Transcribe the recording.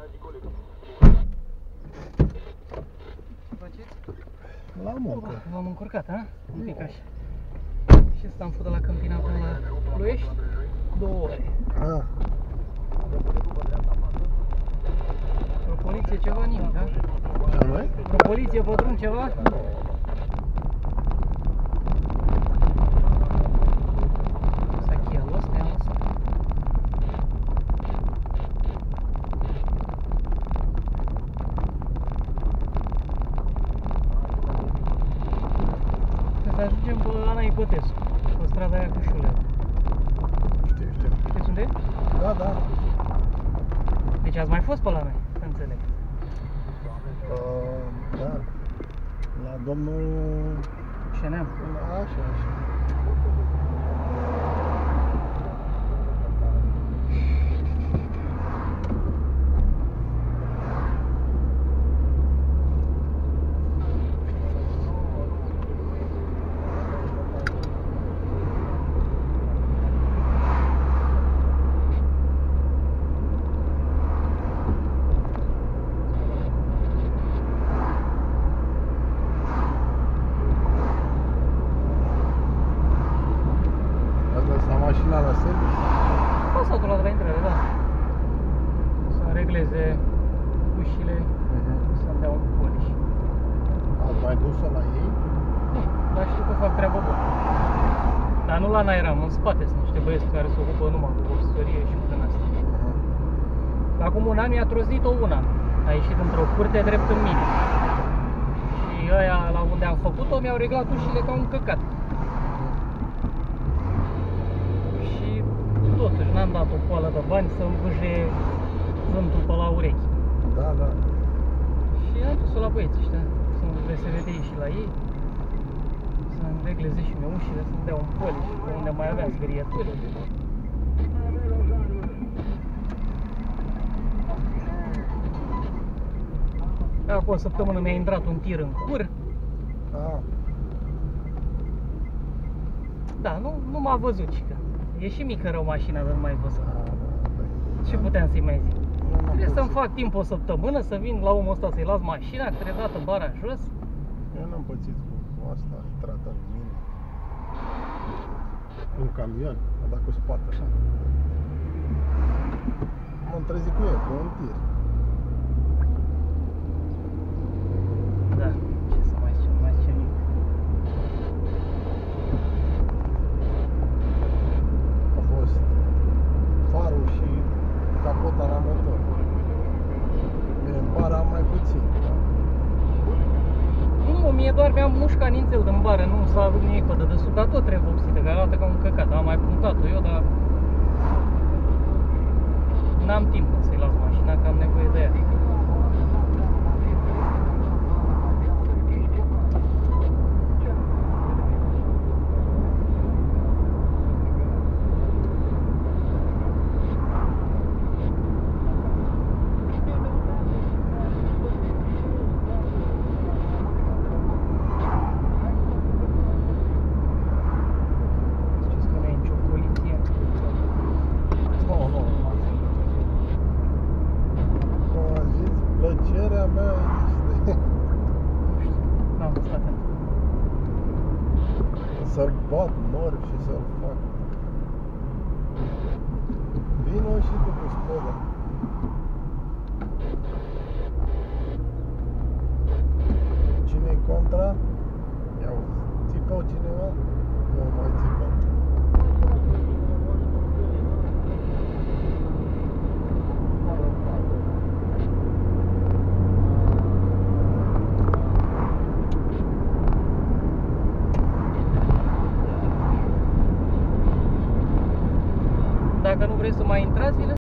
Ce faceți? La muncă. V-am încurcat, ha? Un pic așa. Și stăm făcut de la Câmpina până la Ploiești? 2 ore. Ah. Pro poliție ceva, nimic, da? Ce mai? Pro poliție pe drum ceva? Asta Kia Lost, ne-am lăsat. Să ajungem pe Ana Ipotescu, pe strada aia cu Șuleru. Știu. Știți unde e? Da. Deci ați mai fost pe la noi, înțeleg. Da. La domnul... Șeneam. Așa. Mașina la service? Pasatul ăla de la intrare, da. Să regleze ușile, să-mi dea un polish. Ați mai dus-o la ei? Nu, dar știu că fac treabă bună. Dar nu la Nairam, în spate sunt niște băieți care se ocupă numai cu boxărie și cu din-astea. Acum un an mi-a trozit-o una. A ieșit într-o curte drept în mine. Și ăia la unde am făcut-o mi-au reglat ușile ca un căcat. Totuși, n-am dat o poală de bani să-mi vâje vântul pe la urechi. Da. Și am dus-o la băieții ăștia, să-mi VSVD și la ei, să-mi regleze și mie ușile, să-mi dea un polish, pe unde mai aveam zgârieturi. Acum o săptămână mi-a intrat un tir în cur. Da, nu m-a văzut, cică. E și mică rău mașina de nu mai văzut. Ce puteam să-i mai zic? Trebuie să-mi fac timp o săptămână, să vin la omul ăsta să-i las mașina, că trebuie dată bara jos. Eu n-am pățit cu asta, intrată în mine. Un camion, a dat cu spate așa. M-am trezit cu el, cu un tir. Da, ce să mai zice, nu mai zice nimic. A fost farul și capota la motor. Bine, în bară am mai puțin, da? Nu, mie doar mi-am mușcat nințel din bară, nu s-a avut nimic pe dedesubt, dar tot trebuie vopsită, că arată ca un căcat. Am mai punctat-o eu, dar n-am timp să-i las mașina, că am nevoie de ea. Plăcerea mea este N-am văzut atent. să-l bat mor și să-l fac. Vino și tu cu Skoda. Cine-i contra? Iau, țipă cineva? Nu mai țipă. Dacă nu vrei să mai intrați,